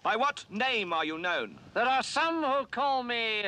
By what name are you known? There are some who call me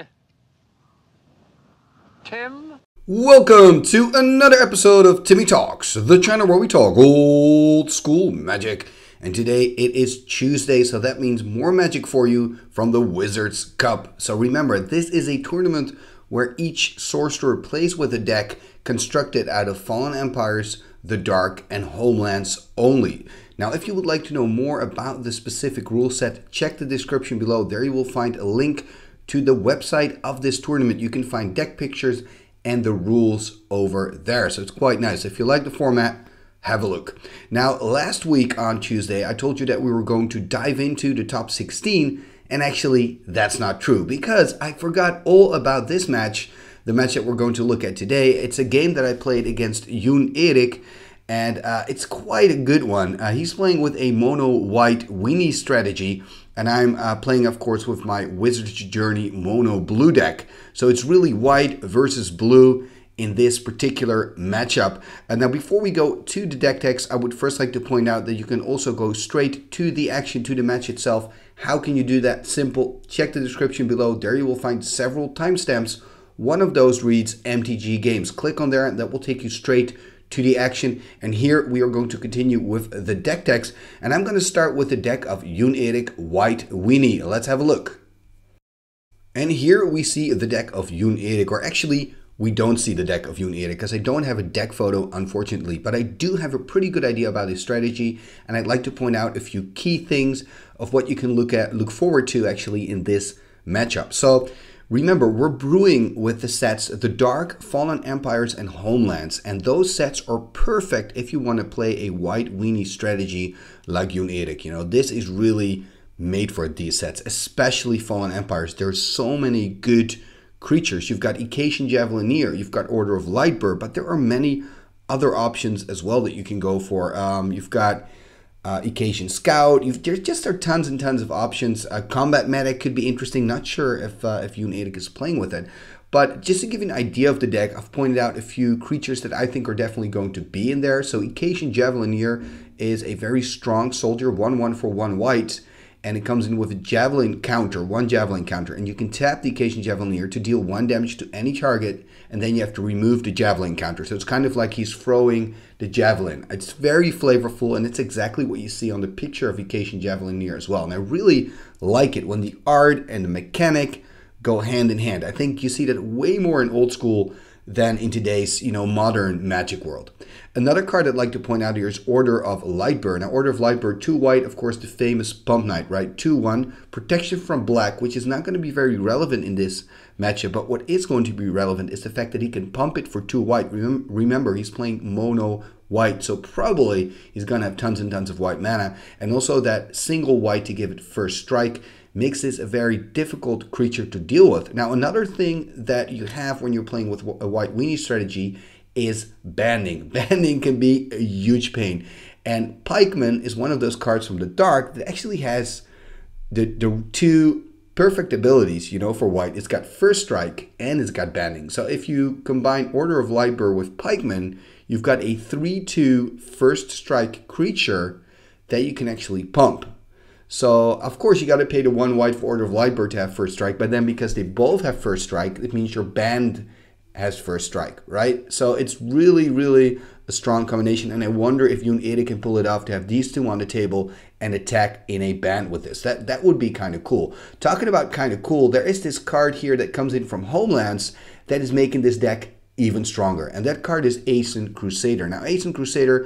Tim. Welcome to another episode of Timmy Talks, the channel where we talk old school magic. And today it is Tuesday, so that means more magic for you from the Wizards Cup. So remember, this is a tournament where each sorcerer plays with a deck constructed out of Fallen Empires, the Dark, and Homelands only. Now, if you would like to know more about the specific rule set, check the description below. There you will find a link to the website of this tournament. You can find deck pictures and the rules over there. So it's quite nice. If you like the format, have a look. Now, last week on Tuesday, I told you that we were going to dive into the top 16, and actually that's not true because I forgot all about this match, the match that we're going to look at today. It's a game that I played against Joen Erik, and it's quite a good one. He's playing with a mono white Weenie strategy, and I'm playing, of course, with my Wizard's Journey mono blue deck. So it's really white versus blue in this particular matchup. And now before we go to the deck text, I would first like to point out that you can also go straight to the action, to the match itself. How can you do that? Simple. Check the description below. There you will find several timestamps. One of those reads MTG Games. Click on there and that will take you straight to the action. And here we are going to continue with the deck text. And I'm going to start with the deck of Joen Erik White Weenie. Let's have a look. And here we see the deck of Joen Erik, or actually we don't see the deck of Joen Erik because I don't have a deck photo, unfortunately, but I do have a pretty good idea about his strategy, and I'd like to point out a few key things of what you can look forward to actually in this matchup. So remember, we're brewing with the sets the Dark, Fallen Empires, and Homelands, and those sets are perfect if you want to play a white Weenie strategy like Joen Erik. You know, this is really made for these sets, especially Fallen Empires. There's so many good creatures. You've got Ecasian Javelineer, you've got Order of Lightbird, but there are many other options as well that you can go for. You've got Ecasian Scout. There just are tons and tons of options. Combat Medic could be interesting. Not sure if Joen Erik is playing with it. But just to give you an idea of the deck, I've pointed out a few creatures that I think are definitely going to be in there. So Ecasian Javelineer is a very strong soldier, 1/1 for 1 white. And it comes in with a javelin counter, 1 javelin counter. And you can tap the Ecasian Javelineer to deal 1 damage to any target, and then you have to remove the javelin counter. So it's kind of like he's throwing the javelin. It's very flavorful, and it's exactly what you see on the picture of Ecasian Javelineer as well. And I really like it when the art and the mechanic go hand in hand. I think you see that way more in old school than in today's, modern Magic world. Another card I'd like to point out here is Order of Lightbird. Now, Order of Lightbird, 2 white, of course, the famous Pump Knight, right? 2/1, protection from black, which is not going to be very relevant in this matchup, but what is going to be relevant is the fact that he can pump it for 2 white. Remember, he's playing mono white, so probably he's going to have tons and tons of white mana, and also that single white to give it first strike makes this a very difficult creature to deal with. Now, another thing that you have when you're playing with a white Weenie strategy is banding. Banding can be a huge pain. And Pikeman is one of those cards from the Dark that actually has the 2 perfect abilities, for white. It's got first strike and it's got banding. So if you combine Order of Lightbird with Pikeman, you've got a 3/2 first strike creature that you can actually pump. So, of course, you got to pay the 1 white for Order of Lightbird to have first strike, but then because they both have first strike, it means your band has first strike, right? So it's really, really a strong combination, and I wonder if Joen Erik can pull it off to have these 2 on the table and attack in a band with this. That would be kind of cool. Talking about kind of cool, there is this card here that comes in from Homelands that is making this deck even stronger, and that card is Ancient Crusader. Now, Ancient Crusader,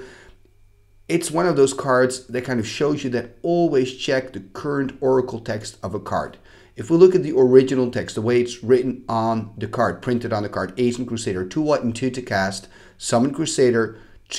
it's one of those cards that kind of shows you that always check the current Oracle text of a card. If we look at the original text, the way it's written on the card, printed on the card, Ancient Crusader, 2 white and 2 to cast, Summon Crusader,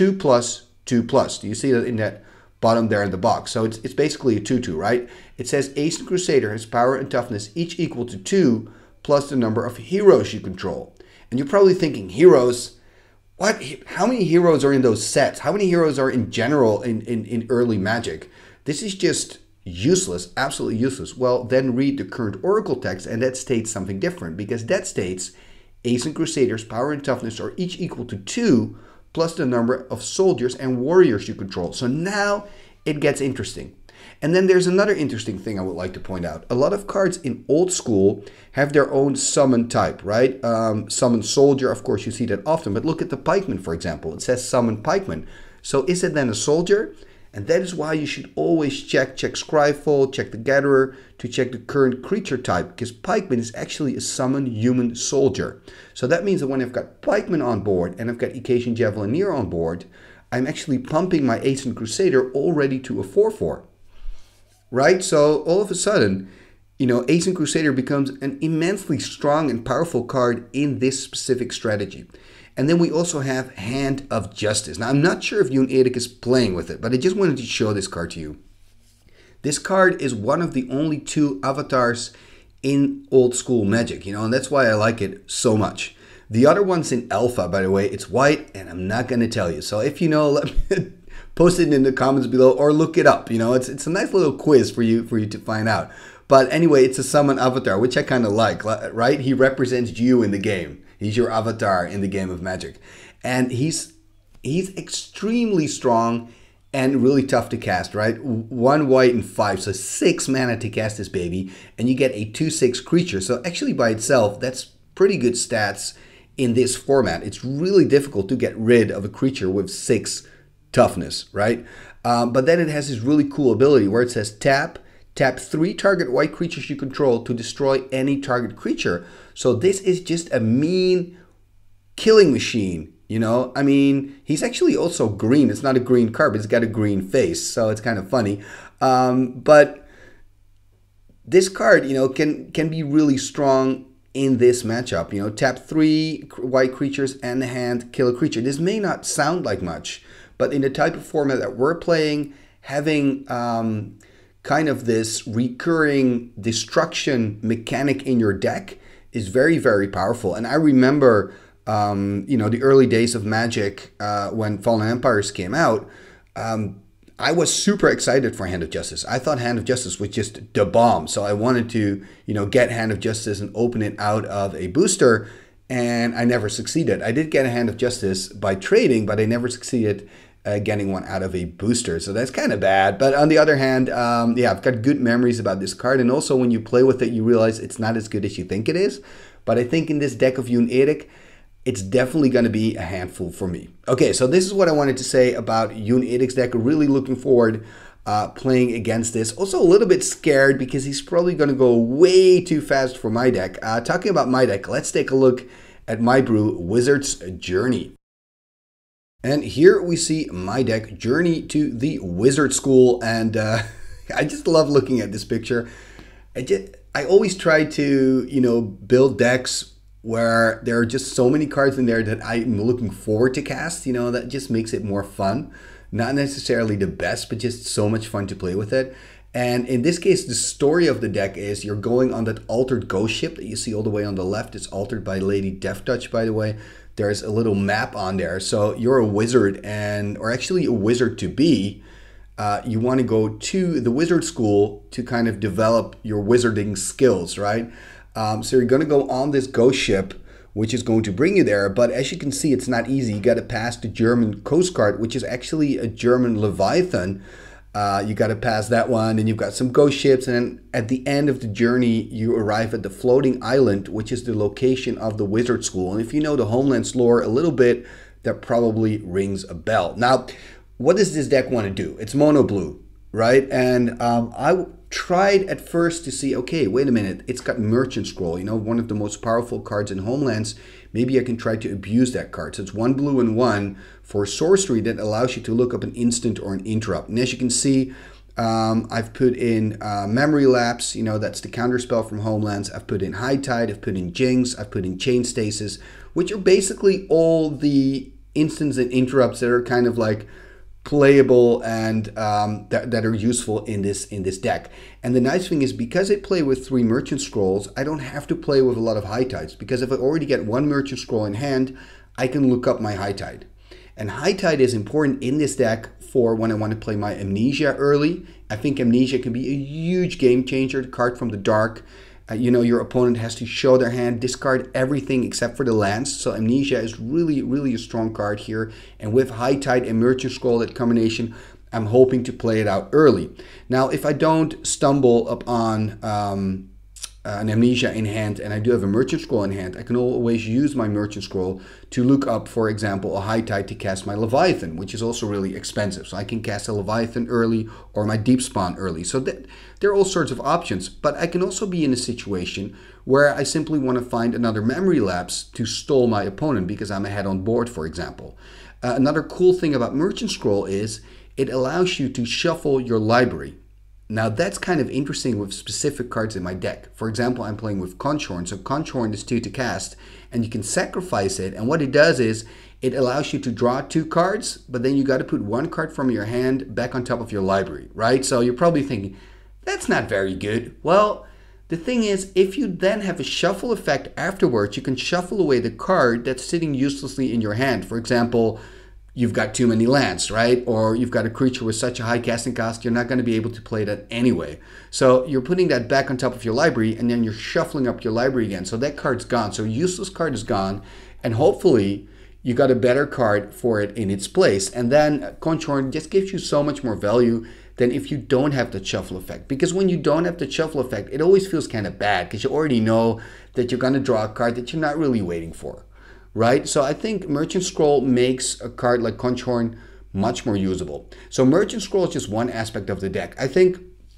2+, 2+. Do you see that in that bottom there in the box? So it's basically a 2/2, right? It says Ancient Crusader has power and toughness each equal to 2 plus the number of heroes you control. And you're probably thinking, heroes? What? How many heroes are in those sets? How many heroes are in general in early Magic? This is just useless, absolutely useless. Well, then read the current Oracle text, and that states something different, because that states Ancient Crusaders' power and toughness are each equal to 2 plus the number of soldiers and warriors you control. So now it gets interesting. And then there's another interesting thing I would like to point out. A lot of cards in Old School have their own summon type, right? Summon Soldier, of course, you see that often. But look at the Pikeman, for example. It says Summon Pikeman. So is it then a Soldier? And that is why you should always check Scryfall, check the Gatherer, to check the current creature type, because Pikeman is actually a summoned human soldier. So that means that when I've got Pikeman on board and I've got Occasion Javelineer on board, I'm actually pumping my Ancient Crusader already to a 4/4. Right? So all of a sudden, you know, Ancient Crusader becomes an immensely strong and powerful card in this specific strategy. And then we also have Hand of Justice. Now, I'm not sure if Joen Erik is playing with it, but I just wanted to show this card to you. This card is one of the only 2 avatars in Old School Magic, you know, and that's why I like it so much. The other one's in Alpha, by the way. It's white, and I'm not going to tell you. So if you know, let me post it in the comments below or look it up. You know, it's a nice little quiz for you to find out. But anyway, it's a summon avatar, which I kind of like, right? He represents you in the game. He's your avatar in the game of Magic. And he's extremely strong and really tough to cast, right? 1 white and 5, so 6 mana to cast this baby. And you get a 2/6 creature. So actually by itself, that's pretty good stats in this format. It's really difficult to get rid of a creature with 6 toughness, right? But then it has this really cool ability where it says tap 3 target white creatures you control to destroy any target creature. So this is just a mean killing machine, you know? I mean, he's actually also green. It's not a green card, but it's got a green face, so it's kind of funny. But this card, you know, can be really strong in this matchup. You know, tap 3 white creatures and the hand, kill a creature. This may not sound like much, but in the type of format that we're playing, having kind of this recurring destruction mechanic in your deck is very, very powerful. And I remember, you know, the early days of Magic when Fallen Empires came out, I was super excited for Hand of Justice. I thought Hand of Justice was just the bomb. So I wanted to, you know, get Hand of Justice and open it out of a booster, and I never succeeded. I did get a Hand of Justice by trading, but I never succeeded getting one out of a booster. So that's kind of bad. But on the other hand, yeah, I've got good memories about this card. And also when you play with it, you realize it's not as good as you think it is. But I think in this deck of Joen Erik, it's definitely going to be a handful for me. Okay, so this is what I wanted to say about Joen Erik's deck. Really looking forward playing against this. Also a little bit scared because he's probably going to go way too fast for my deck. Talking about my deck, let's take a look at my brew, Wizard's Journey. And here we see my deck, Journey to the Wizard School. And I just love looking at this picture. I always try to, you know, build decks where there are just so many cards in there that I'm looking forward to cast. You know, that just makes it more fun. Not necessarily the best, but just so much fun to play with it. And in this case, the story of the deck is you're going on that altered ghost ship that you see all the way on the left. It's altered by Lady Death Touch, by the way. There's a little map on there. So you're a wizard, or actually a wizard to be. You want to go to the wizard school to kind of develop your wizarding skills, right? So you're going to go on this ghost ship, which is going to bring you there. But as you can see, it's not easy. You got to pass the German Coast Guard, which is actually a German Leviathan. You got to pass that one, and you've got some ghost ships. And then at the end of the journey, you arrive at the floating island, which is the location of the wizard school. And if you know the Homelands lore a little bit, that probably rings a bell. Now, what does this deck want to do? It's mono blue, right? And I tried at first to see, okay, wait a minute, it's got Merchant Scroll, you know, one of the most powerful cards in Homelands. Maybe I can try to abuse that card. So it's 1 blue and 1 for sorcery that allows you to look up an instant or an interrupt. And as you can see, I've put in Memory Lapse, you know, that's the counter spell from Homelands. I've put in High Tide, I've put in Jinx, I've put in Chain Stasis, which are basically all the instants and interrupts that are kind of like playable and that are useful in this deck. And the nice thing is, because I play with 3 Merchant Scrolls, I don't have to play with a lot of High Tides, because if I already get 1 Merchant Scroll in hand, I can look up my High Tide. And High Tide is important in this deck for when I want to play my Amnesia early. I think Amnesia can be a huge game changer, the card from the dark. You know, your opponent has to show their hand, discard everything except for the lands. So Amnesia is really, really a strong card here. And with High Tide and Merchant Scroll, that combination, I'm hoping to play it out early. Now, if I don't stumble upon an Amnesia in hand and I do have a Merchant Scroll in hand, I can always use my Merchant Scroll to look up, for example, a High Tide to cast my Leviathan, which is also really expensive. So I can cast a Leviathan early or my Deep Spawn early. So there are all sorts of options, but I can also be in a situation where I simply want to find another memory lapse to stall my opponent because I'm ahead on board, for example. Another cool thing about Merchant Scroll is it allows you to shuffle your library. Now that's kind of interesting with specific cards in my deck. For example, I'm playing with Conchorn. So Conchorn is 2 to cast and you can sacrifice it. And what it does is it allows you to draw 2 cards, but then you got to put 1 card from your hand back on top of your library, right? So you're probably thinking, that's not very good. Well, the thing is, if you then have a shuffle effect afterwards, you can shuffle away the card that's sitting uselessly in your hand. For example, you've got too many lands, right? Or you've got a creature with such a high casting cost, you're not going to be able to play that anyway. So you're putting that back on top of your library and then you're shuffling up your library again. So that card's gone. So useless card is gone. And hopefully you got a better card for it in its place. And then Conchorn just gives you so much more value than if you don't have the shuffle effect. Because when you don't have the shuffle effect, it always feels kind of bad because you already know that you're going to draw a card that you're not really waiting for. Right? So I think Merchant Scroll makes a card like Conchorn much more usable. So Merchant Scroll is just one aspect of the deck. I think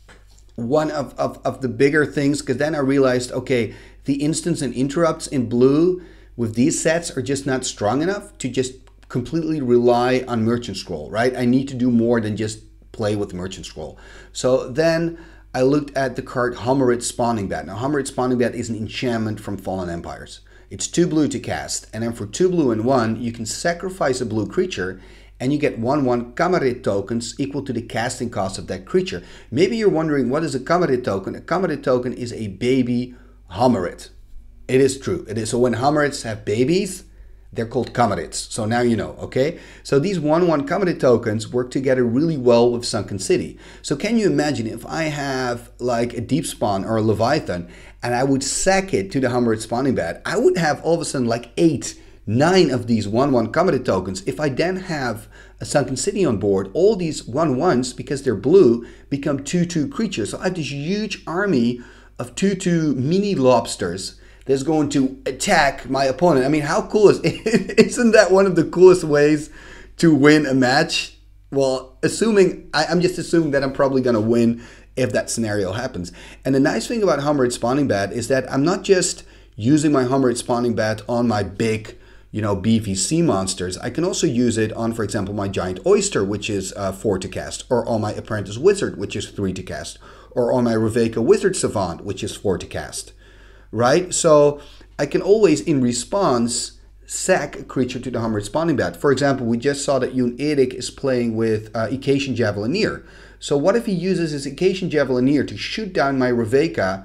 one of the bigger things, because then I realized, okay, the instants and interrupts in blue with these sets are just not strong enough to just completely rely on Merchant Scroll, right? I need to do more than just play with Merchant Scroll. So then I looked at the card Homerit Spawning Bat. Now Homerit Spawning Bat is an enchantment from Fallen Empires. It's 2 blue to cast, and then for 2 blue and 1, you can sacrifice a blue creature, and you get 1/1 Kamarit tokens equal to the casting cost of that creature. Maybe you're wondering, what is a Kamarit token? A Kamarit token is a baby Homerit. It is true. It is. So when Homerits have babies, they're called Kamarits. So now you know, okay? So these 1/1 Kamarit tokens work together really well with Sunken City. So can you imagine if I have like a Deep Spawn or a Leviathan and I would sack it to the Homerit Spawning Bat, I would have all of a sudden like 8, 9 of these 1/1 Kamarit tokens. If I then have a Sunken City on board, all these 1/1s, because they're blue, become 2/2 creatures. So I have this huge army of 2/2 mini lobsters that's going to attack my opponent. I mean, how cool is it? Isn't that one of the coolest ways to win a match? Well, I'm just assuming that I'm probably going to win if that scenario happens. And the nice thing about Homerit Spawning Bat is that I'm not just using my Homerit Spawning Bat on my big, beefy sea monsters. I can also use it on, for example, my Giant Oyster, which is 4 to cast, or on my Apprentice Wizard, which is 3 to cast, or on my Raveka Wizard Savant, which is 4 to cast. Right? So I can always, in response, sack a creature to the Homerit Spawning Bat. For example, we just saw that Joen Erik is playing with Icasian Javelineer. So what if he uses his Icasian Javelineer to shoot down my Raveka?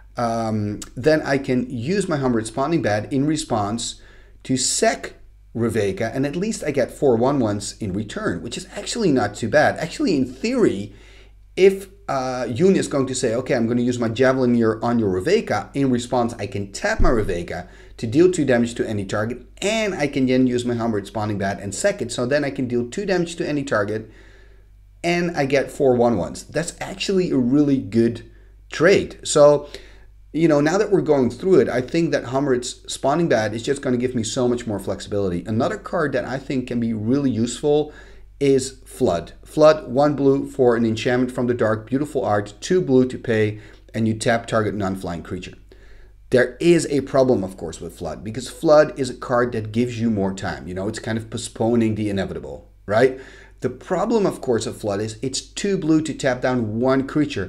Then I can use my Homerit Spawning Bat in response to sack Raveka, and at least I get 4 1/1s in return, which is actually not too bad. Actually, in theory, if Joen is going to say, okay, I'm going to use my Javelineer on your Raveka, in response, I can tap my Raveka to deal 2 damage to any target, and I can then use my Homerit Spawning Bat and sack it. So then I can deal 2 damage to any target, and I get 4 1/1s. That's actually a really good trade. So, now that we're going through it, I think that Homerit's Spawning Bat is just going to give me so much more flexibility. Another card that I think can be really useful is Flood. Flood, 1 blue for an enchantment from the dark, beautiful art, 2 blue to pay, and you tap target non-flying creature. There is a problem, of course, with Flood, because Flood is a card that gives you more time. It's kind of postponing the inevitable, right? The problem, of course, of Flood is it's 2 blue to tap down 1 creature.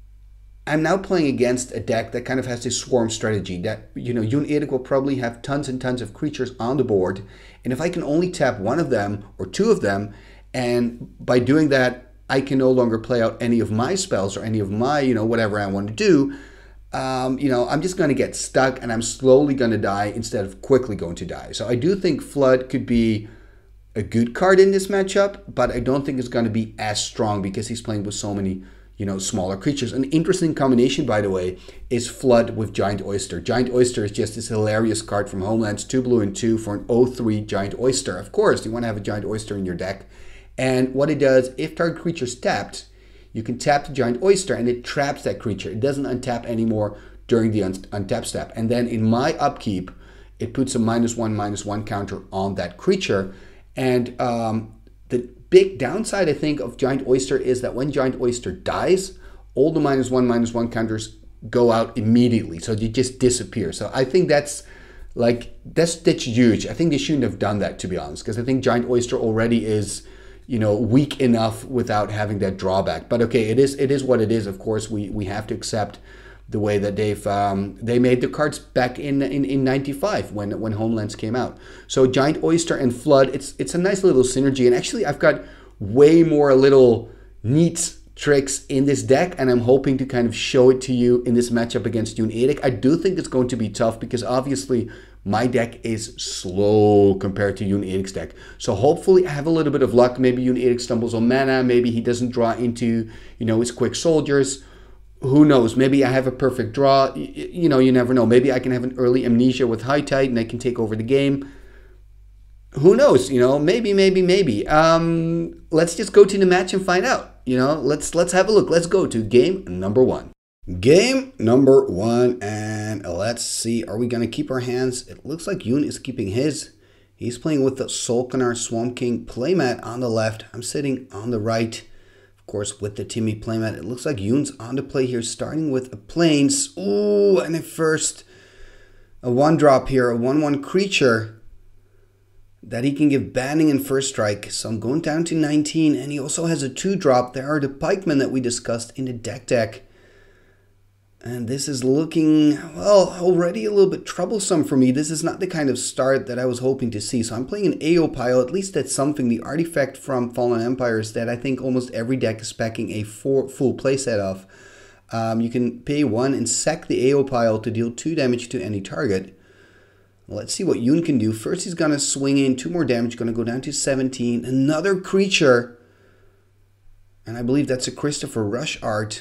I'm now playing against a deck that kind of has this swarm strategy that, Joen Erik will probably have tons and tons of creatures on the board. And if I can only tap 1 of them or 2 of them, and by doing that, I can no longer play out any of my spells or any of my, whatever I want to do, I'm just going to get stuck and I'm slowly going to die instead of quickly going to die. So I do think Flood could be a good card in this matchup, but I don't think it's going to be as strong because he's playing with so many, smaller creatures. An interesting combination, by the way, is Flood with Giant Oyster. Giant Oyster is just this hilarious card from Homelands, 2 blue and 2 for an 0/3 Giant Oyster. Of course, you want to have a Giant Oyster in your deck. And what it does, if target creature is tapped, you can tap the Giant Oyster and it traps that creature. It doesn't untap anymore during the untap step. And then in my upkeep, it puts a -1/-1 counter on that creature. And the big downside, I think, of Giant Oyster is that when Giant Oyster dies, all the -1/-1 counters go out immediately. So they just disappear. So I think that's huge. I think they shouldn't have done that, to be honest, because I think Giant Oyster already is, weak enough without having that drawback. But okay, it is what it is. Of course, we have to accept the way that they made the cards back in 95 when Homelands came out. So Giant Oyster and Flood, it's a nice little synergy. And actually, I've got way more little neat tricks in this deck, and I'm hoping to kind of show it to you in this matchup against Joen Erik. I do think it's going to be tough because obviously my deck is slow compared to Joen Erik's deck. So hopefully I have a little bit of luck. Maybe Joen Erik stumbles on mana. Maybe he doesn't draw into, his quick soldiers. Who knows? Maybe I have a perfect draw. You never know. Maybe I can have an early amnesia with High Tide and I can take over the game. Who knows? Maybe. Let's just go to the match and find out. Let's have a look. Let's go to game number 1. Game number 1, and let's see. Are we going to keep our hands? It looks like Joen is keeping his. He's playing with the Solkanar Swamp King playmat on the left. I'm sitting on the right, of course, with the Timmy playmat. It looks like Joen's on the play here, starting with a Plains. Ooh, and at first, a 1-drop here, a 1/1 creature that he can give banning and first strike. So I'm going down to 19, and he also has a 2-drop. There are the pikemen that we discussed in the deck. And this is looking, well, already a little bit troublesome for me. This is not the kind of start that I was hoping to see. So I'm playing an AO pile. At least that's something. The artifact from Fallen Empires that I think almost every deck is packing a full playset of. You can pay 1 and sack the AO pile to deal 2 damage to any target. Let's see what Joen can do. First, he's going to swing in 2 more damage. Going to go down to 17. Another creature. And I believe that's a Christopher Rush art.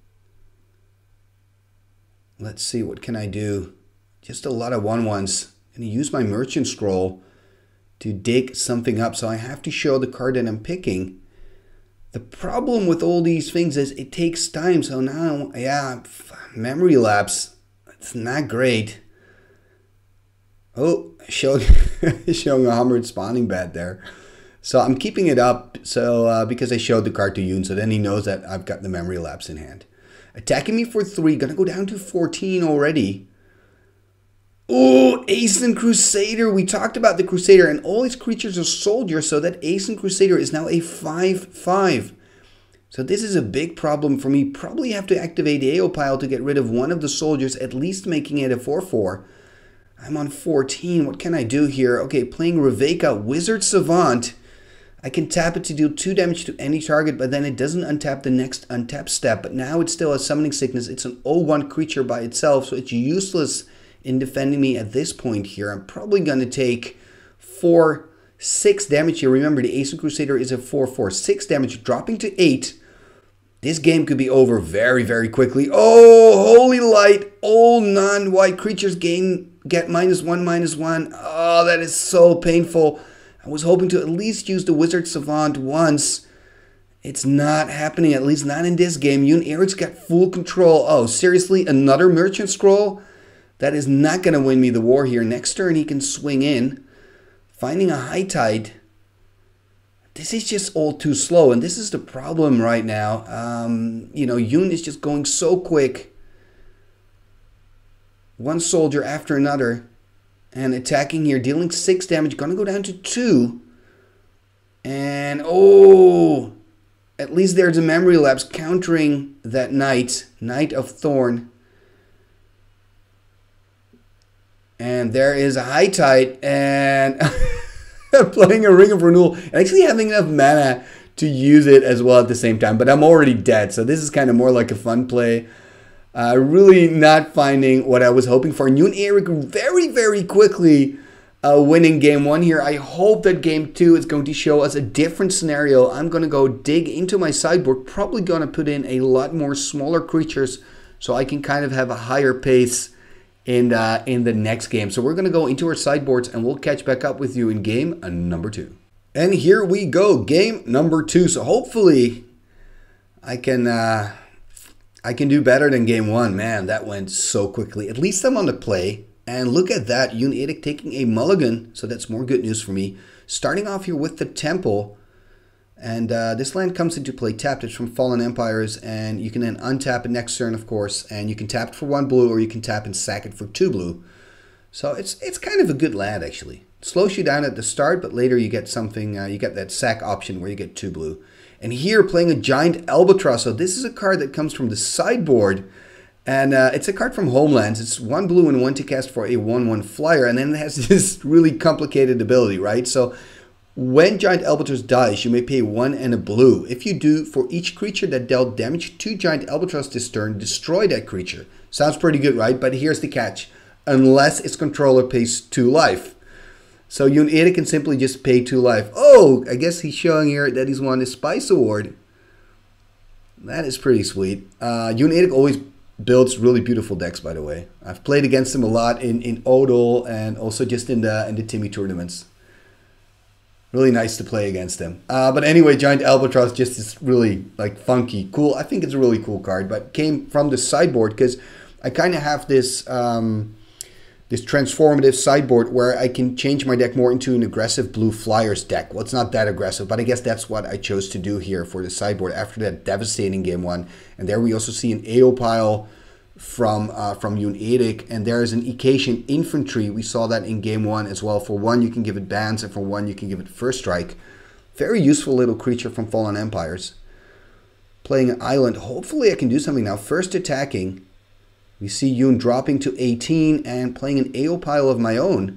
Let's see, what can I do? Just a lot of 1/1s. I'm going to use my Merchant Scroll to dig something up. So I have to show the card that I'm picking. The problem with all these things is it takes time. So now, memory lapse. It's not great. Oh, showing a Hammered Spawning Bat there. So I'm keeping it up because I showed the card to Joen. So then he knows that I've got the memory lapse in hand. Attacking me for 3. Gonna go down to 14 already. Oh, Ancient Crusader. We talked about the Crusader, and all his creatures are soldiers, so that Ancient Crusader is now a 5/5. So this is a big problem for me. Probably have to activate the AO pile to get rid of one of the soldiers, at least making it a 4/4. I'm on 14. What can I do here? Okay, playing Raveka, Wizard Savant. I can tap it to deal 2 damage to any target, but then it doesn't untap the next untap step. But now it still has Summoning Sickness. It's an 0/1 creature by itself, so it's useless in defending me at this point here. I'm probably going to take 6 damage here. Remember, the Ancient Crusader is a 4/4. 6 damage, dropping to 8. This game could be over very, very quickly. Oh, Holy Light. All non-white creatures get -1/-1. Oh, that is so painful. I was hoping to at least use the Wizard Savant once. It's not happening, at least not in this game. Joen Erik's got full control. Oh, seriously? Another Merchant Scroll? That is not going to win me the war here. Next turn, he can swing in. Finding a High Tide. This is just all too slow, and this is the problem right now. Joen is just going so quick. One soldier after another. And attacking here, dealing 6 damage. Gonna go down to 2. And, at least there's a memory lapse countering that Knight of Thorn. And there is a High Tide. And playing a Ring of Renewal. And actually having enough mana to use it as well at the same time. But I'm already dead. So this is kind of more like a fun play. Really not finding what I was hoping for. Joen Erik very, very quickly winning game 1 here. I hope that game 2 is going to show us a different scenario. I'm going to go dig into my sideboard. Probably going to put in a lot more smaller creatures so I can kind of have a higher pace in the next game. So we're going to go into our sideboards and we'll catch back up with you in game number 2. And here we go, game number 2. So hopefully I can do better than game 1. Man, that went so quickly. At least I'm on the play. And look at that, Joen Erik taking a mulligan. So that's more good news for me. Starting off here with the Temple. And this land comes into play tapped. It's from Fallen Empires. And you can then untap it next turn, of course. And you can tap it for 1 blue, or you can tap and sack it for 2 blue. So it's kind of a good land, actually. It slows you down at the start, but later you get something, you get that sack option where you get 2 blue. And here, playing a Giant Albatross. So this is a card that comes from the sideboard. And it's a card from Homelands. It's 1 blue and 1 to cast for a 1/1 flyer. And then it has this really complicated ability, right? So when Giant Albatross dies, you may pay 1 and a blue. If you do, for each creature that dealt damage to Giant Albatross this turn, destroy that creature. Sounds pretty good, right? But here's the catch. Unless its controller pays 2 life. So Joen Erik can simply just pay 2 life. Oh, I guess he's showing here that he's won the Spice Award. That is pretty sweet. Joen Erik always builds really beautiful decks, by the way. I've played against him a lot in Odal and also just in the Timmy tournaments. Really nice to play against him. But anyway, Giant Albatross just is really like funky, cool. I think it's a really cool card, but came from the sideboard because I kind of have this this transformative sideboard where I can change my deck more into an aggressive blue flyers deck. Well, it's not that aggressive, but I guess that's what I chose to do here for the sideboard after that devastating game 1. And there we also see an AO pile from Joen Erik, and there is an Icasian Infantry. We saw that in game 1 as well. For 1 you can give it bans, and for 1 you can give it first strike. Very useful little creature from Fallen Empires. Playing an island. Hopefully I can do something now. First attacking. We see Joen dropping to 18 and playing an AO pile of my own.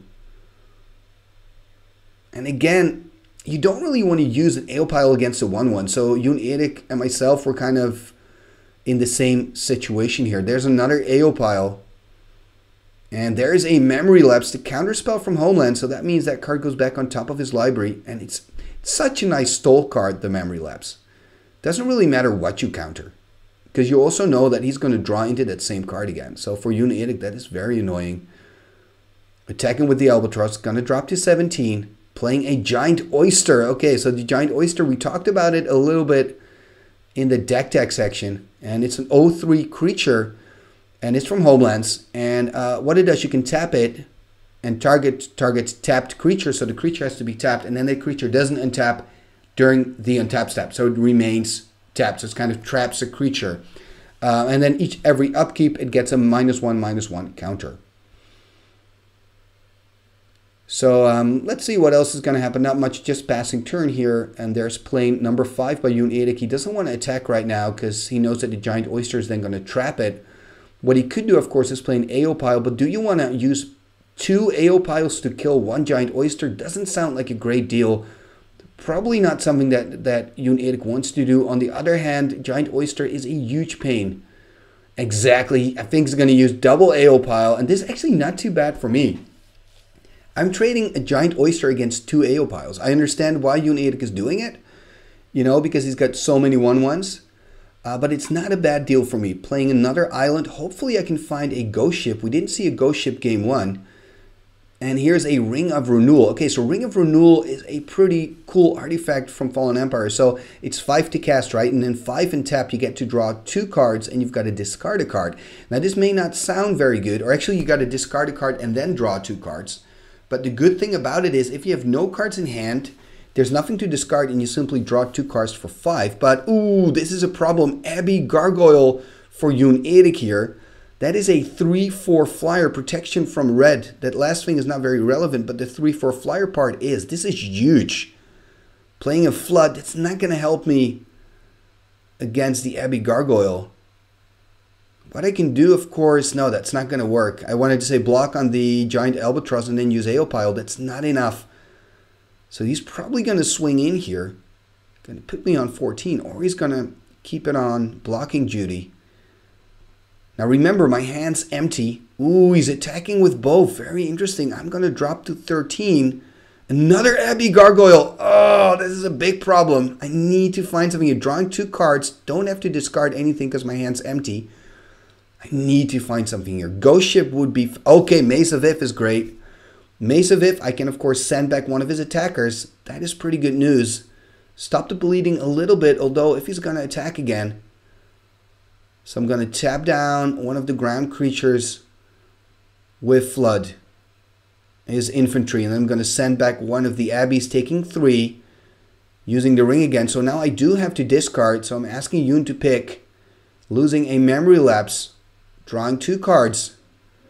And again, you don't really want to use an AO pile against a 1/1. So Joen Erik and myself were kind of in the same situation here. There's another AO pile. And there is a Memory Lapse, the counterspell from Homeland. So that means that card goes back on top of his library. And it's such a nice stall card, the Memory Lapse. Doesn't really matter what you counter, because you also know that he's going to draw into that same card again. So for Joen Erik, that is very annoying. Attacking with the Albatross, going to drop to 17. Playing a Giant Oyster. Okay, so the Giant Oyster, we talked about it a little bit in the deck tech section. And it's an 0/3 creature, and it's from Homelands. And what it does, you can tap it and target tapped creature. So the creature has to be tapped, and then the creature doesn't untap during the untap step. So it remains tapped, so it kind of traps a creature. And then every upkeep, it gets a -1/-1 counter. So let's see what else is going to happen. Not much, just passing turn here. And there's playing number 5 by Joen Erik. He doesn't want to attack right now because he knows that the Giant Oyster is then going to trap it. What he could do, of course, is play an AO pile. But do you want to use 2 AO piles to kill 1 Giant Oyster? Doesn't sound like a great deal. Probably not something that Joen Erik wants to do. On the other hand, Giant Oyster is a huge pain. Exactly. I think he's going to use double AO pile. And this is actually not too bad for me. I'm trading a Giant Oyster against 2 AO piles. I understand why Joen Erik is doing it, you know, because he's got so many 1/1s. But it's not a bad deal for me. Playing another island. Hopefully I can find a ghost ship. We didn't see a ghost ship game 1. And here's a Ring of Renewal. Okay, so Ring of Renewal is a pretty cool artifact from Fallen Empire. So it's 5 to cast, right? And then 5 in tap, you get to draw 2 cards, and you've got to discard a card. Now this may not sound very good, or actually you got to discard a card and then draw 2 cards. But the good thing about it is if you have no cards in hand, there's nothing to discard and you simply draw 2 cards for 5. But, ooh, this is a problem. Abbey Gargoyle for Joen Erik here. That is a 3/4 flyer, protection from red. That last thing is not very relevant, but the 3/4 flyer part is. This is huge. Playing a flood, that's not going to help me against the Abbey Gargoyle. What I can do, of course, no, that's not going to work. I wanted to say block on the Giant Albatross and then use AO pile. That's not enough. So he's probably going to swing in here. Going to put me on 14, or he's going to keep it on blocking duty. Now remember, my hand's empty. Ooh, he's attacking with both. Very interesting. I'm going to drop to 13. Another Abbey Gargoyle. Oh, this is a big problem. I need to find something. You're drawing 2 cards. Don't have to discard anything because my hand's empty. I need to find something here. Ghost Ship would be... Okay, Maze of If is great. Mace of If, I can of course send back one of his attackers. That is pretty good news. Stop the bleeding a little bit, although if he's going to attack again. So I'm going to tap down one of the ground creatures with Flood, his infantry, and then I'm going to send back one of the Abbeys, taking 3, using the ring again. So now I do have to discard, so I'm asking Joen to pick, losing a memory lapse, drawing 2 cards.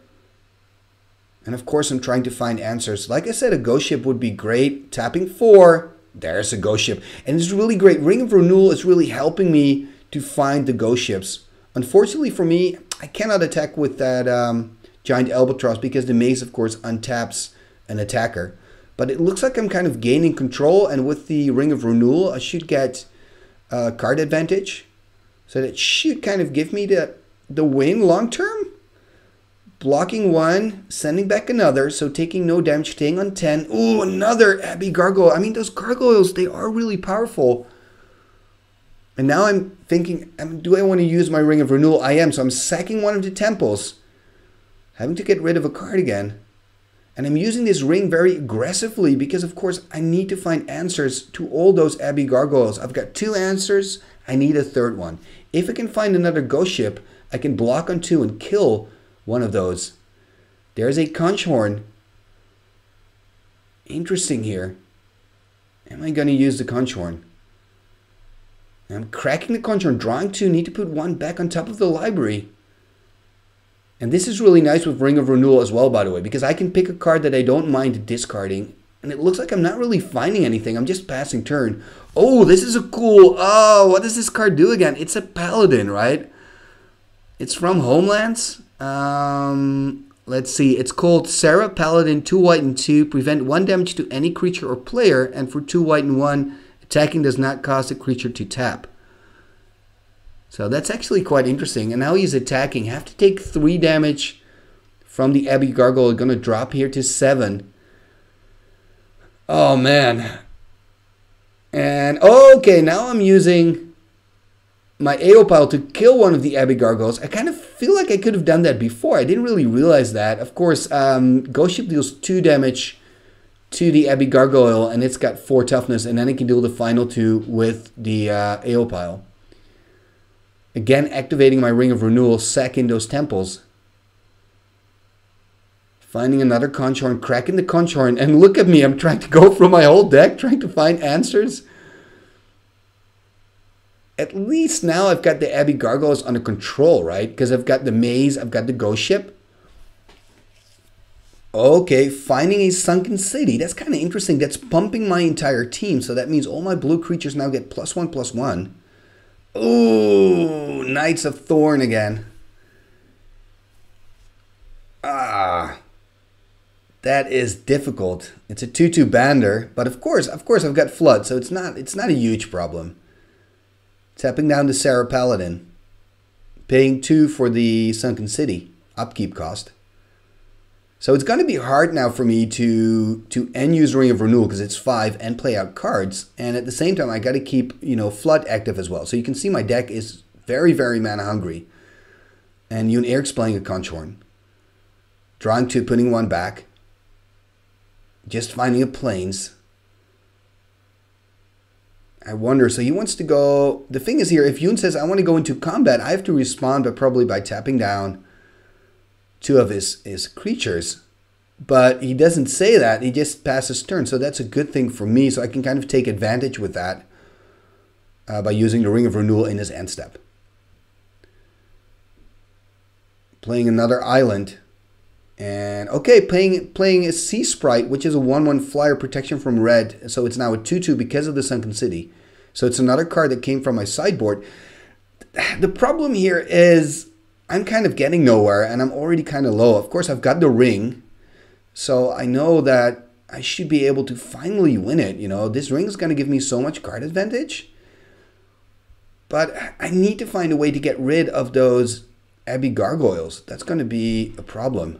And of course I'm trying to find answers. Like I said, a ghost ship would be great. Tapping 4. There's a ghost ship. And it's really great. Ring of Renewal is really helping me to find the ghost ships. Unfortunately for me, I cannot attack with that giant albatross because the mace, of course, untaps an attacker. But it looks like I'm kind of gaining control. And with the Ring of Renewal, I should get card advantage. So that should kind of give me the win long term. Blocking 1, sending back another, so taking no damage, staying on 10. Ooh, another Abbey Gargoyle. I mean, those gargoyles, they are really powerful. And now I'm thinking, do I want to use my Ring of Renewal? I am, so I'm sacking one of the temples. Having to get rid of a card again. And I'm using this ring very aggressively because, of course, I need to find answers to all those Abbey Gargoyles. I've got 2 answers. I need a 3rd one. If I can find another ghost ship, I can block on 2 and kill one of those. There's a conch horn. Interesting here. Am I going to use the conch horn? I'm cracking the conch horn, drawing 2, need to put 1 back on top of the library. And this is really nice with Ring of Renewal as well, by the way, because I can pick a card that I don't mind discarding. And it looks like I'm not really finding anything. I'm just passing turn. Oh, this is a cool... Oh, what does this card do again? It's a paladin, right? It's from Homelands. Let's see. It's called Sarah Paladin, 2 white and 2. Prevent 1 damage to any creature or player. And for 2 white and 1, attacking does not cause the creature to tap. So that's actually quite interesting. And now he's attacking. Have to take 3 damage from the Abbey Gargoyle. Going to drop here to 7. Oh, man. And, okay, now I'm using my AO pile to kill one of the Abbey Gargoyles. I kind of feel like I could have done that before. I didn't really realize that. Of course, Ghost Ship deals 2 damage to the Abbey Gargoyle, and it's got 4 toughness, and then it can deal the final 2 with the AO pile. Again, activating my Ring of Renewal, sacking those temples. Finding another conch horn, cracking the conch horn, and look at me, I'm trying to go through my whole deck, trying to find answers. At least now I've got the Abbey Gargoyles under control, right? Because I've got the maze, I've got the ghost ship. Okay, finding a sunken city. That's kind of interesting. That's pumping my entire team. So that means all my blue creatures now get +1/+1. Ooh, Knights of Thorn again. Ah, that is difficult. It's a 2/2 bander, but of course I've got Flood, so it's not a huge problem. Tapping down to Sarah Paladin. Paying 2 for the Sunken City. Upkeep cost. So it's going to be hard now for me to end use Ring of Renewal because it's 5 and play out cards. And at the same time, I got to keep, Flood active as well. So you can see my deck is very, very mana hungry. And Joen Erik's playing a Conch Horn. Drawing 2, putting 1 back. Just finding a Plains. I wonder, so he wants to go... The thing is here, if Joen says, I want to go into combat, I have to respond probably by tapping down 2 of his creatures. But he doesn't say that, he just passes turn. So that's a good thing for me, so I can kind of take advantage with that by using the Ring of Renewal in his end step. Playing another island. And okay, playing a Sea Sprite, which is a 1/1 flyer protection from red. So it's now a 2/2 because of the Sunken City. So it's another card that came from my sideboard. The problem here is I'm kind of getting nowhere and I'm already kind of low. Of course, I've got the ring. So I know that I should be able to finally win it. This ring is going to give me so much card advantage. But I need to find a way to get rid of those Abbey Gargoyles. That's going to be a problem.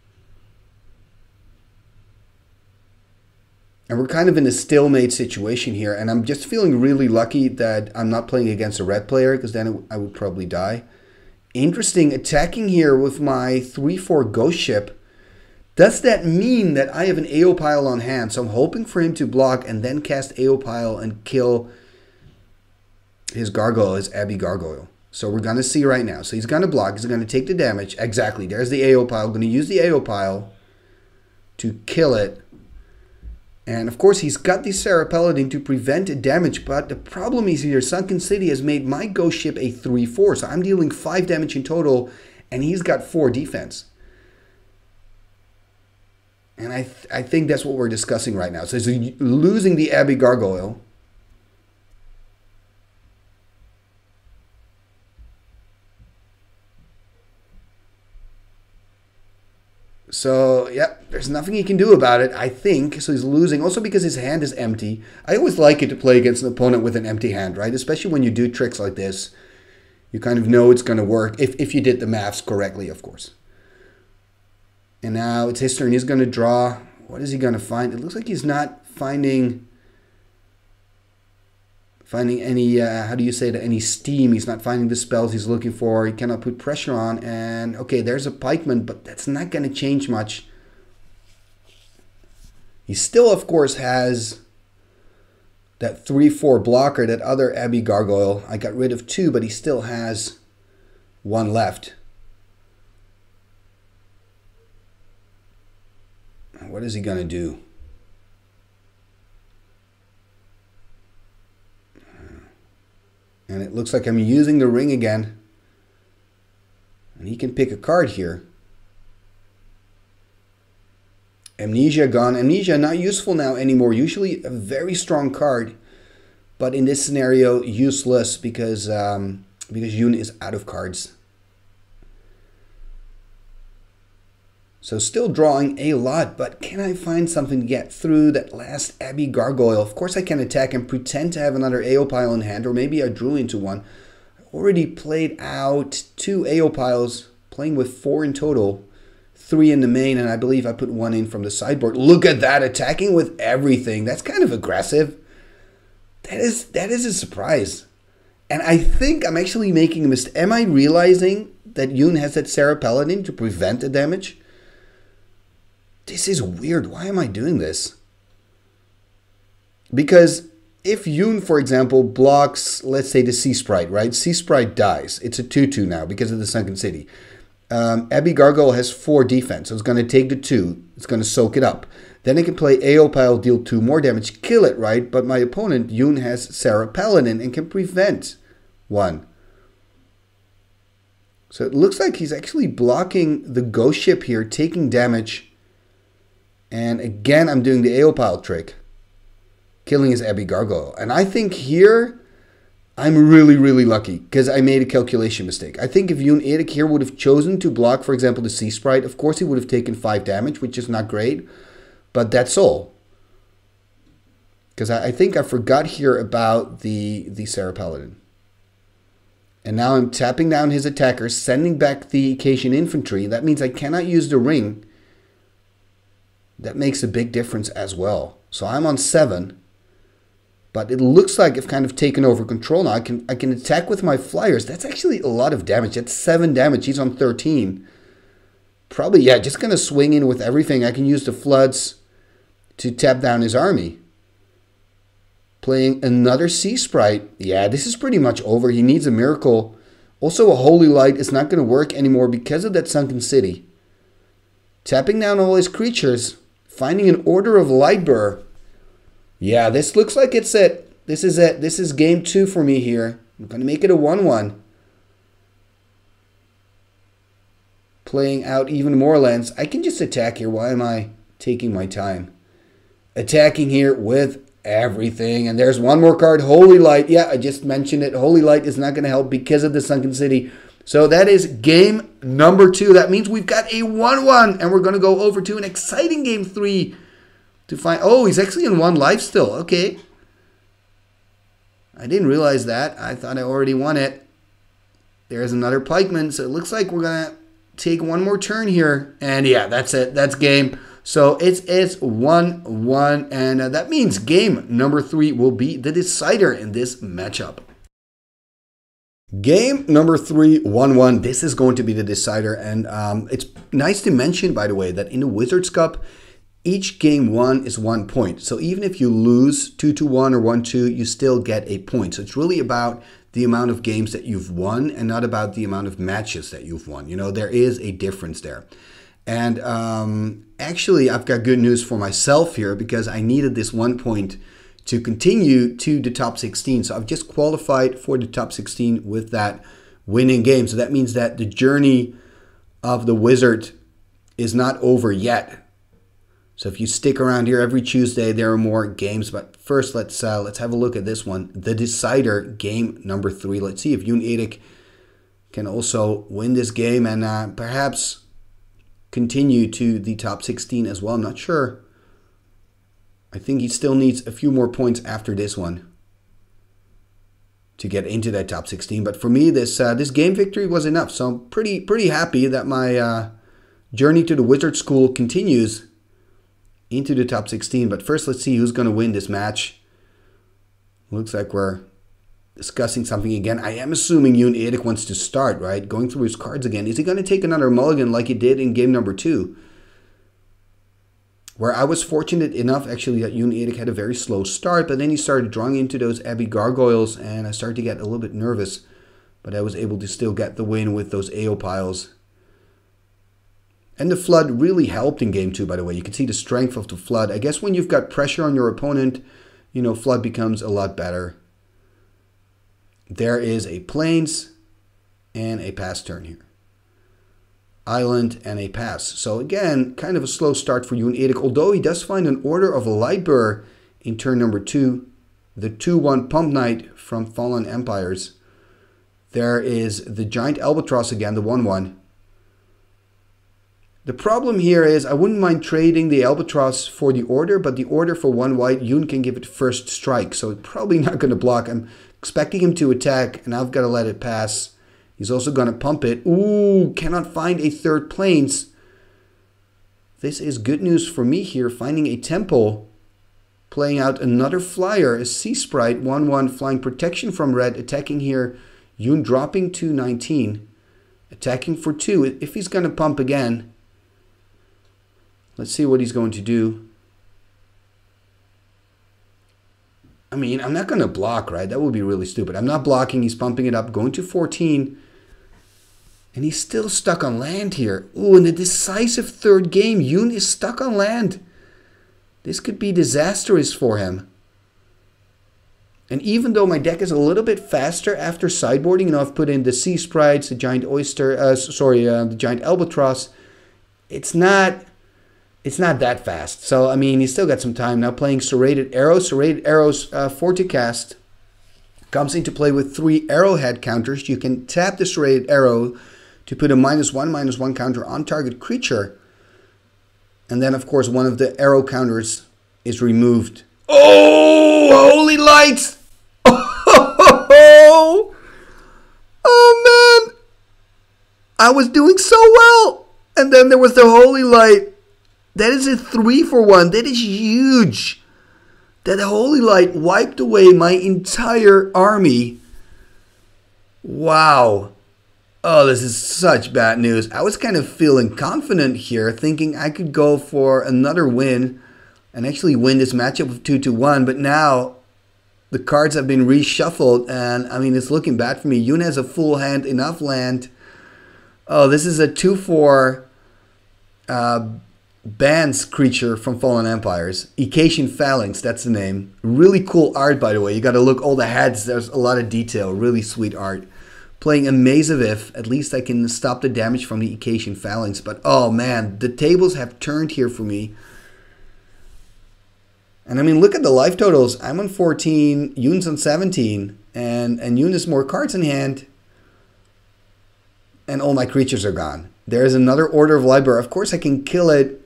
And we're kind of in a stalemate situation here. And I'm just feeling really lucky that I'm not playing against a red player, because then I would probably die. Interesting, attacking here with my 3/4 Ghost Ship. Does that mean that I have an AO pile on hand? So I'm hoping for him to block and then cast AO pile and kill his gargoyle, his Abbey Gargoyle. So we're going to see right now. So he's going to block. He's going to take the damage. Exactly. There's the AO pile. I'm going to use the AO pile to kill it. And of course, he's got the Sarah Paladin to prevent damage. But the problem is here, Sunken City has made my ghost ship a 3/4. So I'm dealing 5 damage in total. And he's got 4 defense. And I think that's what we're discussing right now. So he's losing the Abbey Gargoyle. So, yeah, there's nothing he can do about it, I think. So he's losing. Also because his hand is empty. I always like it to play against an opponent with an empty hand, right? Especially when you do tricks like this. You kind of know it's going to work. If you did the maths correctly, of course. And now it's his turn. He's going to draw. What is he going to find? It looks like he's not finding any, how do you say that, any steam. He's not finding the spells he's looking for. He cannot put pressure on. And, okay, there's a pikeman, but that's not going to change much. He still, of course, has that 3/4 blocker, that other Abbey Gargoyle. I got rid of 2, but he still has 1 left. What is he going to do? And it looks like I'm using the ring again. And he can pick a card here. Amnesia gone. Amnesia not useful now anymore. Usually a very strong card. But in this scenario, useless because Joen is out of cards. So still drawing a lot, but can I find something to get through that last Abbey Gargoyle? Of course I can attack and pretend to have another AO pile in hand, or maybe I drew into one. I already played out 2 AO piles, playing with 4 in total. 3 in the main, and I believe I put 1 in from the sideboard. Look at that, attacking with everything. That's kind of aggressive. That is a surprise. And I think I'm actually making a mistake. Am I realizing that Joen has that Sarah Paladin to prevent the damage? This is weird. Why am I doing this? Because if Joen, for example, blocks, let's say, the Sea Sprite, right? Sea Sprite dies. It's a 2/2 now because of the Sunken City. Abbey Gargoyle has 4 defense, so it's going to take the 2. It's going to soak it up. Then it can play AO Pile, deal 2 more damage, kill it, right? But my opponent, Joen, has Sarah Paladin and can prevent 1. So it looks like he's actually blocking the ghost ship here, taking damage. And again, I'm doing the AO Pile trick, killing his Abbey Gargoyle. And I think here, I'm really, really lucky because I made a calculation mistake. I think if Joen Erik here would have chosen to block, for example, the Sea Sprite, of course he would have taken 5 damage, which is not great. But that's all. Because I think I forgot here about the Sarah Paladin. And now I'm tapping down his attacker, sending back the Acacian Infantry. That means I cannot use the ring. That makes a big difference as well. So I'm on 7. But it looks like I've kind of taken over control now. I can attack with my flyers. That's actually a lot of damage. That's 7 damage. He's on 13. Probably, yeah, just going to swing in with everything. I can use the floods to tap down his army. Playing another Sea Sprite. Yeah, this is pretty much over. He needs a miracle. Also, a Holy Light is not going to work anymore because of that Sunken City. Tapping down all his creatures. Finding an Order of Lightbearer. Yeah, this looks like it's it. This is it. This is game 2 for me here. I'm going to make it a 1/1. Playing out even more lands. I can just attack here. Why am I taking my time? Attacking here with everything. And there's one more card. Holy Light. Yeah, I just mentioned it. Holy Light is not going to help because of the Sunken City. So that is game number 2. That means we've got a 1/1. And we're going to go over to an exciting game 3. To find, oh, he's actually in 1 life still. Okay. I didn't realize that. I thought I already won it. There's another pikeman. So it looks like we're going to take one more turn here. And yeah, that's it. That's game. So it's 1-1. And that means game number 3 will be the decider in this matchup. Game number 3, 1-1. This is going to be the decider. And it's nice to mention, by the way, that in the Wizards Cup, each game won is 1 point. So even if you lose 2-1 or 1-2, you still get a point. So it's really about the amount of games that you've won and not about the amount of matches that you've won. You know, there is a difference there. And actually, I've got good news for myself here because I needed this 1 point to continue to the top 16. So I've just qualified for the top 16 with that winning game. So that means that the journey of the Wizard is not over yet. So if you stick around here every Tuesday, there are more games. But first, let's have a look at this one. The decider, game number 3. Let's see if Joen Erik can also win this game and perhaps continue to the top 16 as well. I'm not sure. I think he still needs a few more points after this one to get into that top 16. But for me, this game victory was enough. So I'm pretty happy that my journey to the Wizard School continues into the top 16. But first, let's see who's going to win this match. Looks like we're discussing something again. I am assuming Joen Erik wants to start, right? Going through his cards again. Is he going to take another mulligan like he did in game number 2? Where I was fortunate enough, actually, that Joen Erik had a very slow start, but then he started drawing into those Abbey Gargoyles, and I started to get a little bit nervous. But I was able to still get the win with those AO piles. And the Flood really helped in game 2, by the way. You can see the strength of the Flood. I guess when you've got pressure on your opponent, you know, Flood becomes a lot better. There is a Plains and a pass turn here. Island and a pass. So again, kind of a slow start for Joen Erik, although he does find an Order of a Lightbearer in turn number 2. The 2-1 Pump Knight from Fallen Empires. There is the Giant Albatross again, the 1-1. The problem here is I wouldn't mind trading the Albatross for the Order, but the Order for 1 white, Joen can give it first strike, so it's probably not going to block. I'm expecting him to attack, and I've got to let it pass. He's also going to pump it. Ooh, cannot find a third Plains. This is good news for me here. Finding a Temple. Playing out another flyer. A Sea Sprite. 1-1 flying protection from red. Attacking here. Joen dropping to 19. Attacking for 2. If he's going to pump again. Let's see what he's going to do. I mean, I'm not going to block, right? That would be really stupid. I'm not blocking. He's pumping it up. Going to 14. And he's still stuck on land here. Ooh, in the decisive third game, Joen is stuck on land. This could be disastrous for him. And even though my deck is a little bit faster after sideboarding, you know, I've put in the Sea Sprites, the Giant Oyster, the Giant Albatross, it's not that fast. So, I mean, he's still got some time. Now playing Serrated Arrows. Serrated Arrows, 4 to cast. Comes into play with 3 arrowhead counters. You can tap the Serrated Arrow to put a -1/-1 counter on target creature. And then, of course, one of the arrow counters is removed. Oh, holy lights! Oh, man! I was doing so well! And then there was the holy light. That is a 3-for-1. That is huge. That holy light wiped away my entire army. Wow. Oh, this is such bad news. I was kind of feeling confident here, thinking I could go for another win and actually win this matchup with 2-1. But now the cards have been reshuffled, and I mean, it's looking bad for me. Joen has a full hand, enough land. Oh, this is a 2-4 Bands creature from Fallen Empires. Ecasian Phalanx, that's the name. Really cool art, by the way. You got to look all the heads. There's a lot of detail. Really sweet art. Playing a Maze of If. At least I can stop the damage from the Ecasian Phalanx. But, oh man, the tables have turned here for me. And I mean, look at the life totals. I'm on 14. Joen's on 17. And Joen has more cards in hand. And all my creatures are gone. There's another Order of Lightbearer. Of course, I can kill it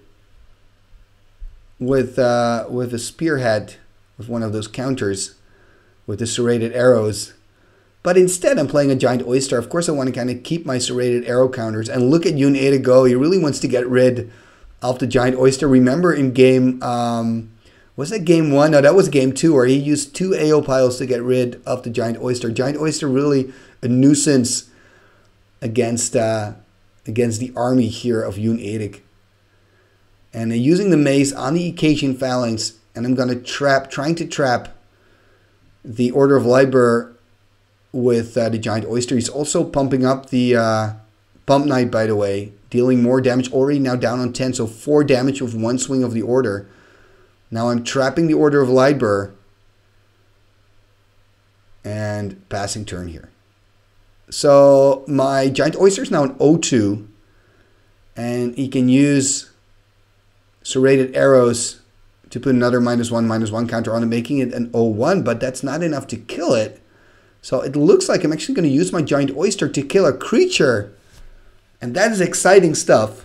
with a spearhead, with one of those counters, with the Serrated Arrows. But instead, I'm playing a Giant Oyster. Of course, I want to kind of keep my Serrated Arrow counters. And look at Joen Erik go. He really wants to get rid of the Giant Oyster. Remember in game, was that game 1? No, that was game 2, where he used 2 AO piles to get rid of the Giant Oyster. Giant Oyster really a nuisance against the army here of Joen Erik. And using the mace on the Icasian Phalanx, and I'm going to trying to trap the Order of Lightbearer with the Giant Oyster. He's also pumping up the Pump Knight, by the way, dealing more damage, already now down on 10, so 4 damage with one swing of the Order. Now I'm trapping the Order of Lightbearer and passing turn here. So my Giant Oyster is now an 0-2, and he can use Serrated Arrows to put another -1/-1 counter on it, making it an 0-1, but that's not enough to kill it. So it looks like I'm actually going to use my Giant Oyster to kill a creature, and that is exciting stuff.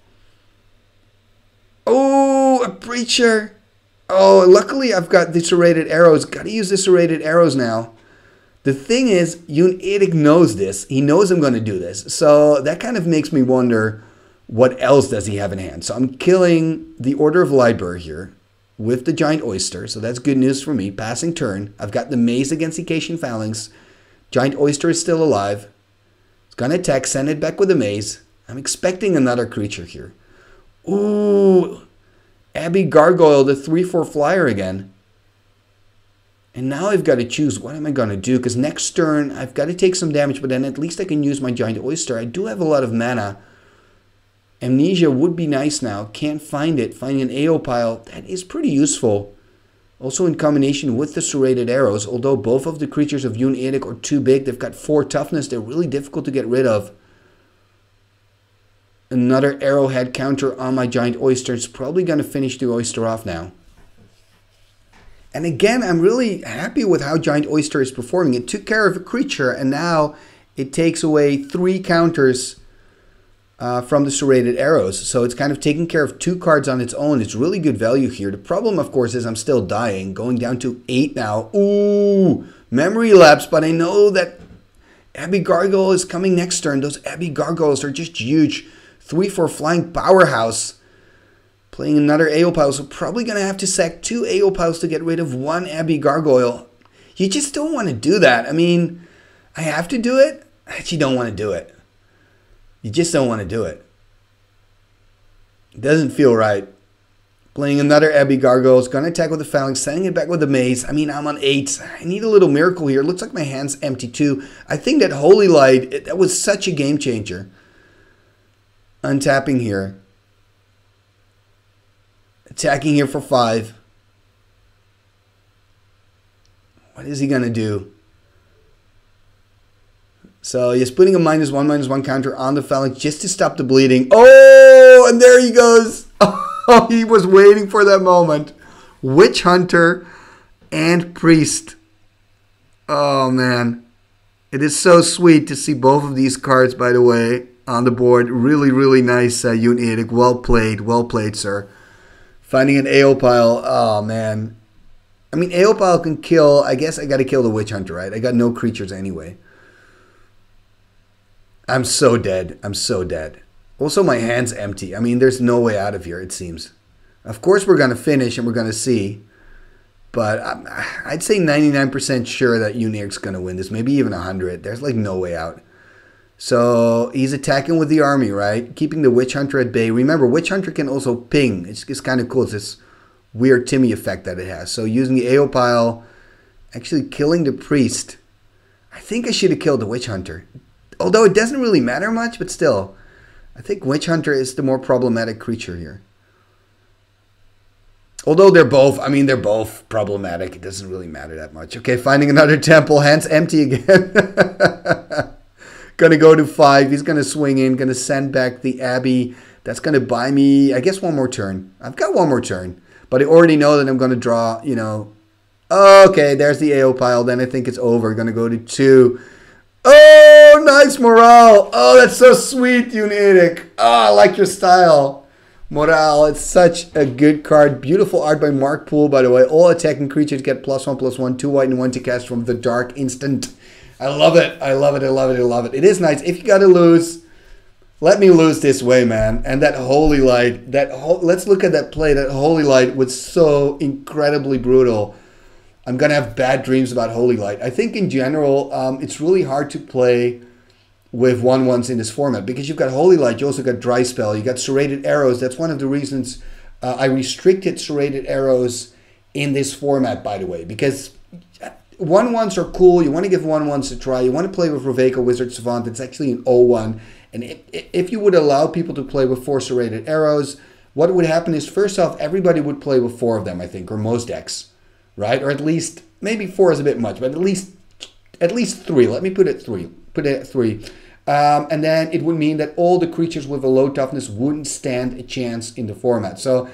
Oh, a Preacher. Oh, luckily I've got the Serrated Arrows. Got to use the Serrated Arrows now. The thing is, Joen Erik knows this. He knows I'm going to do this. So that kind of makes me wonder, what else does he have in hand? So I'm killing the Order of Lightbearer here with the Giant Oyster. So that's good news for me. Passing turn. I've got the mace against the Icasian Phalanx. Giant Oyster is still alive. It's going to attack, send it back with the mace. I'm expecting another creature here. Ooh, Abbey Gargoyle, the 3/4 flyer again. And now I've got to choose, what am I going to do? Because next turn, I've got to take some damage, but then at least I can use my Giant Oyster. I do have a lot of mana. Amnesia would be nice now. Can't find it. Finding an AO pile, that is pretty useful. Also in combination with the Serrated Arrows, although both of the creatures of Joen Erik are too big. They've got 4 toughness. They're really difficult to get rid of. Another arrowhead counter on my Giant Oyster. It's probably going to finish the Oyster off now. And again, I'm really happy with how Giant Oyster is performing. It took care of a creature, and now it takes away 3 counters from the Serrated Arrows. So it's kind of taking care of 2 cards on its own. It's really good value here. The problem, of course, is I'm still dying. Going down to 8 now. Ooh, memory lapse, but I know that Abbey Gargoyle is coming next turn. Those Abbey Gargoyles are just huge. 3/4 flying powerhouse. Playing another AO pile, so probably going to have to sack 2 AO piles to get rid of 1 Abbey Gargoyle. You just don't want to do that. I mean, I have to do it. I actually don't want to do it. You just don't want to do it. It doesn't feel right. Playing another Abbey Gargoyle. Is going to attack with the Phalanx, sending it back with the mace. I mean, I'm on 8. I need a little miracle here. Looks like my hand's empty too. I think that Holy Light, that was such a game changer. Untapping here. Attacking here for 5. What is he going to do? So he's putting a -1/-1 counter on the Phalanx just to stop the bleeding. Oh, and there he goes. Oh, he was waiting for that moment. Witch Hunter and Priest. Oh, man. It is so sweet to see both of these cards, by the way, on the board. Really, really nice, Joen Erik. Well played, sir. Finding an AO pile, oh man. I mean, AO pile can kill, I guess I got to kill the Witch Hunter, right? I got no creatures anyway. I'm so dead. I'm so dead. Also, my hand's empty. I mean, there's no way out of here, it seems. Of course, we're going to finish and we're going to see. But I'd say 99% sure that Joen Erik's going to win this. Maybe even 100. There's like no way out. So he's attacking with the army, right? Keeping the Witch Hunter at bay. Remember, Witch Hunter can also ping. It's kind of cool. It's this weird Timmy effect that it has. So using the AO pile, actually killing the Priest. I think I should have killed the Witch Hunter. Although it doesn't really matter much, but still. I think Witch Hunter is the more problematic creature here. Although they're both problematic. It doesn't really matter that much. Okay, finding another temple. Hands empty again. Gonna go to 5. He's gonna swing in. Gonna send back the Abbey. That's gonna buy me, I guess, 1 more turn. I've got 1 more turn. But I already know that I'm gonna draw, you know. Okay, there's the AO pile. Then I think it's over. Gonna go to 2. Oh, nice morale. Oh, that's so sweet, Joen Erik. Oh, I like your style. Morale. It's such a good card. Beautiful art by Mark Poole, by the way. All attacking creatures get +1/+1. 2 white and 1 to cast from the dark instant. I love it. I love it. I love it. I love it. It is nice. If you got to lose, let me lose this way, man. And that Holy Light, let's look at that play. That Holy Light was so incredibly brutal. I'm going to have bad dreams about Holy Light. I think in general, it's really hard to play with 1/1s in this format because you've got Holy Light, you also got Dry Spell, you got Serrated Arrows. That's one of the reasons I restricted Serrated Arrows in this format, by the way, because 1/1s are cool. You want to give 1/1s a try. You want to play with Raveka Wizard Savant. It's actually an 0/1. And if you would allow people to play with 4 Serrated Arrows, what would happen is, first off, everybody would play with 4 of them, I think, or most decks, right? Or at least, maybe 4 is a bit much, but at least 3. Let me put it 3. Put it at 3. And then it would mean that all the creatures with a low toughness wouldn't stand a chance in the format. So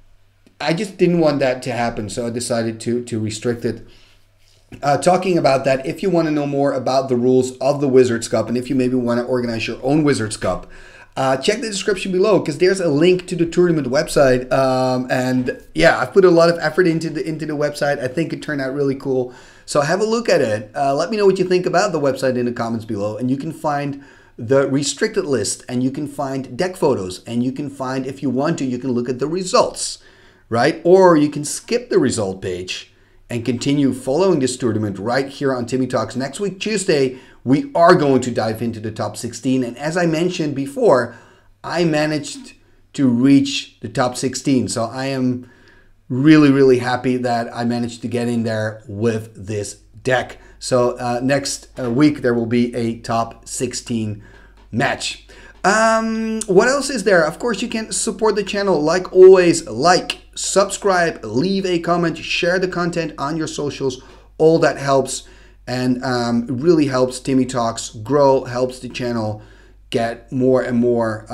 I just didn't want that to happen, so I decided to restrict it. Talking about that, if you want to know more about the rules of the Wizards Cup, and if you maybe want to organize your own Wizards Cup, check the description below, because there's a link to the tournament website. And yeah, I've put a lot of effort into the website. I think it turned out really cool. So have a look at it. Let me know what you think about the website in the comments below. And you can find the restricted list, and you can find deck photos, and you can find, if you want to, you can look at the results, right? Or you can skip the result page and continue following this tournament right here on Timmy Talks. Next week, Tuesday, we are going to dive into the top 16. And as I mentioned before, I managed to reach the top 16. So I am really, really happy that I managed to get in there with this deck. So next week, there will be a top 16 match. What else is there? Of course, you can support the channel like always. Like, subscribe, leave a comment, share the content on your socials. All that helps, and it really helps Timmy Talks grow, helps the channel get more and more,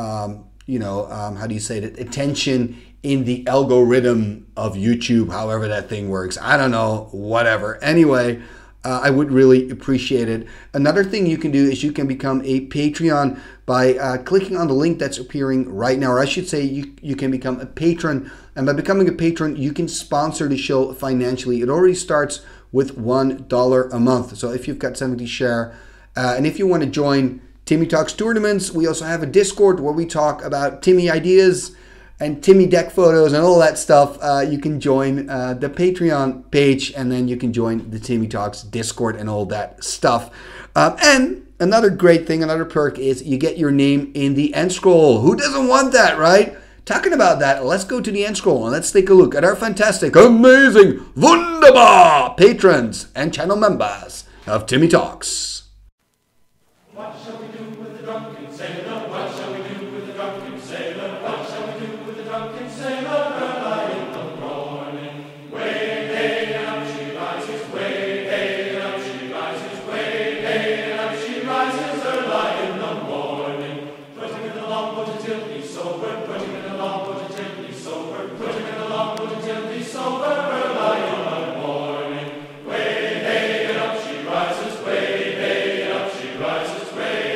how do you say that, attention in the algorithm of YouTube, however that thing works. I don't know, whatever. Anyway, I would really appreciate it. Another thing you can do is you can become a Patreon by clicking on the link that's appearing right now, or I should say you can become a patron. And by becoming a patron, you can sponsor the show financially. It already starts with $1 a month. So if you've got 70 share, and if you want to join Timmy Talks tournaments, we also have a Discord where we talk about Timmy ideas and Timmy deck photos and all that stuff. You can join the Patreon page, and then you can join the Timmy Talks Discord and all that stuff. And another great thing, another perk, is you get your name in the end scroll. Who doesn't want that, right? Talking about that, let's go to the end scroll and let's take a look at our fantastic, amazing, wunderbar patrons and channel members of Timmy Talks. What shall we do with the drunken sailor? What shall we do with the drunken sailor? What shall we do with the drunken sailor? Early in the morning, way hey and up she rises, way hey and up she rises, way hey and up she rises. Early in the morning, put him in the longboat until he's sober. Put him in the longboat until he's sober. Put him in the longboat until he's sober. Early in the morning, way hey and up she rises, way hey and up she rises.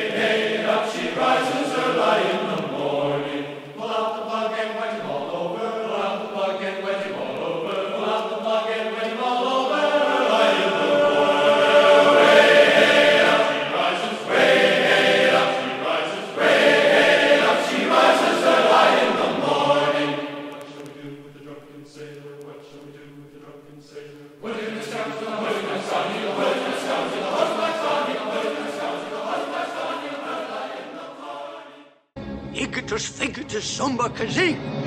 She rises early in the morning. Pull out the plug and wet him all over. Pull out the plug and wet him all over. Pull out the plug and wet him all over. Early in the morning. Way hey up she rises. Way hey up she rises. Way hey up she rises early in the morning. What shall we do with the drunken sailor? What shall we do with the drunken sailor? Put him in the scouts to the husband's son. Put him in the scouts to the husband's son. Put him in the scouts to the husband's son. Igitus figitus sumba kazee.